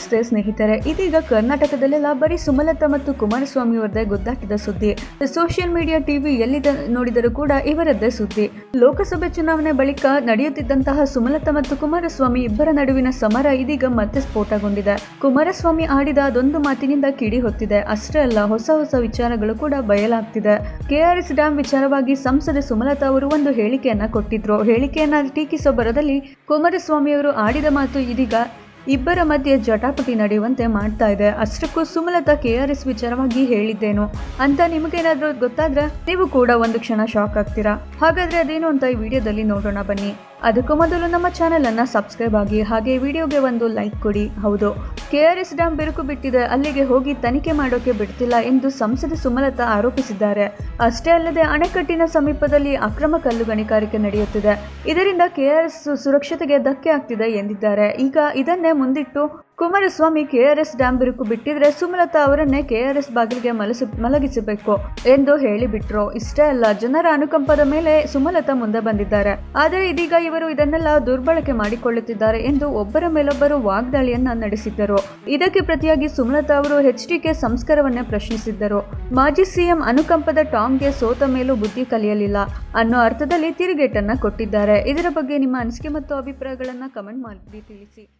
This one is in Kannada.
ನಮಸ್ತೆ ಸ್ನೇಹಿತರೆ, ಇದೀಗ ಕರ್ನಾಟಕದಲ್ಲೆಲ್ಲ ಬರೀ ಸುಮಲತಾ ಮತ್ತು ಕುಮಾರಸ್ವಾಮಿ ಅವರದೇ ಗುದ್ದಾಟದ ಸುದ್ದಿ. ಸೋಷಿಯಲ್ ಮೀಡಿಯಾ ಟಿವಿ ಎಲ್ಲಿ ನೋಡಿದರೂ ಕೂಡ ಇವರದ್ದೇ ಸುದ್ದಿ. ಲೋಕಸಭೆ ಚುನಾವಣೆ ಬಳಿಕ ನಡೆಯುತ್ತಿದ್ದಂತಹ ಸುಮಲತಾ ಮತ್ತು ಕುಮಾರಸ್ವಾಮಿ ಇಬ್ಬರ ನಡುವಿನ ಸಮರ ಇದೀಗ ಮತ್ತೆ ಸ್ಫೋಟಗೊಂಡಿದೆ. ಕುಮಾರಸ್ವಾಮಿ ಆಡಿದ ಅದೊಂದು ಮಾತಿನಿಂದ ಕಿಡಿ ಹೊತ್ತಿದೆ. ಅಷ್ಟೇ ಅಲ್ಲ, ಹೊಸ ವಿಚಾರಗಳು ಕೂಡ ಬಯಲಾಗ್ತಿದೆ. KRS ಡ್ಯಾಂ ವಿಚಾರವಾಗಿ ಸಂಸದೆ ಸುಮಲತಾ ಅವರು ಒಂದು ಹೇಳಿಕೆಯನ್ನ ಕೊಟ್ಟಿದ್ರು. ಹೇಳಿಕೆಯನ್ನ ಟೀಕಿಸೋ ಬರದಲ್ಲಿ ಕುಮಾರಸ್ವಾಮಿ ಅವರು ಆಡಿದ ಮಾತು ಇದೀಗ ಇಬ್ಬರ ಮಧ್ಯೆ ಜಟಾಪಟಿ ನಡೆಯುವಂತೆ ಮಾಡ್ತಾ ಇದೆ. ಅಷ್ಟಕ್ಕೂ ಸುಮಲತಾ KRS ವಿಚಾರವಾಗಿ ಹೇಳಿದ್ದೇನು ಅಂತ ನಿಮಗೇನಾದ್ರೂ ಗೊತ್ತಾದ್ರೆ ನೀವು ಕೂಡ ಒಂದು ಕ್ಷಣ ಶಾಕ್ ಆಗ್ತೀರಾ. ಹಾಗಾದ್ರೆ ಅದೇನು ಅಂತ ಈ ವಿಡಿಯೋದಲ್ಲಿ ನೋಡೋಣ ಬನ್ನಿ. ಅದಕ್ಕೂ ಮೊದಲು ನಮ್ಮ ಚಾನೆಲ್ ಅನ್ನ ಸಬ್ಸ್ಕ್ರೈಬ್ ಆಗಿ, ಹಾಗೆ ವಿಡಿಯೋಗೆ ಒಂದು ಲೈಕ್ ಕೊಡಿ. ಹೌದು, KRS ಡ್ಯಾಂ ಬಿರುಕು ಬಿಟ್ಟಿದೆ, ಅಲ್ಲಿಗೆ ಹೋಗಿ ತನಿಖೆ ಮಾಡೋಕೆ ಬಿಡ್ತಿಲ್ಲ ಎಂದು ಸಂಸದೆ ಸುಮಲತಾ ಆರೋಪಿಸಿದ್ದಾರೆ. ಅಷ್ಟೇ ಅಲ್ಲದೆ ಅಣೆಕಟ್ಟಿನ ಸಮೀಪದಲ್ಲಿ ಅಕ್ರಮ ಕಲ್ಲು ಗಣಿಗಾರಿಕೆ ನಡೆಯುತ್ತಿದೆ, ಇದರಿಂದ KRS ಸುರಕ್ಷತೆಗೆ ಧಕ್ಕೆ ಆಗ್ತಿದೆ ಎಂದಿದ್ದಾರೆ. ಈಗ ಇದನ್ನೇ ಮುಂದಿಟ್ಟು ಕುಮಾರಸ್ವಾಮಿ KRS ಡ್ಯಾಂ ಬಿರುಕು ಬಿಟ್ಟಿದ್ರೆ ಸುಮಲತಾ ಅವರನ್ನೇ KRS ಬಾಗಿಲಿಗೆ ಮಲಗಿಸಬೇಕು ಎಂದು ಹೇಳಿಬಿಟ್ರು. ಇಷ್ಟೇ ಅಲ್ಲ, ಜನರ ಅನುಕಂಪದ ಮೇಲೆ ಸುಮಲತಾ ಮುಂದೆ ಬಂದಿದ್ದಾರೆ. ಆದರೆ ಇದೀಗ ಇವರು ಇದನ್ನೆಲ್ಲ ದುರ್ಬಳಕೆ ಮಾಡಿಕೊಳ್ಳುತ್ತಿದ್ದಾರೆ ಎಂದು ಒಬ್ಬರ ಮೇಲೊಬ್ಬರು ವಾಗ್ದಾಳಿಯನ್ನ ನಡೆಸಿದ್ದರು. ಇದಕ್ಕೆ ಪ್ರತಿಯಾಗಿ ಸುಮಲತಾ ಅವರು HDK ಸಂಸ್ಕಾರವನ್ನೇ ಪ್ರಶ್ನಿಸಿದ್ದರು. ಮಾಜಿ CM ಅನುಕಂಪದ ಟಾಂಗ್ಗೆ ಸೋತ ಮೇಲೂ ಬುದ್ಧಿ ಕಲಿಯಲಿಲ್ಲ ಅನ್ನೋ ಅರ್ಥದಲ್ಲಿ ತಿರುಗೇಟನ್ನ ಕೊಟ್ಟಿದ್ದಾರೆ. ಇದರ ಬಗ್ಗೆ ನಿಮ್ಮ ಅನಿಸಿಕೆ ಮತ್ತು ಅಭಿಪ್ರಾಯಗಳನ್ನ ಕಮೆಂಟ್ ಮಾಡಿ ತಿಳಿಸಿ.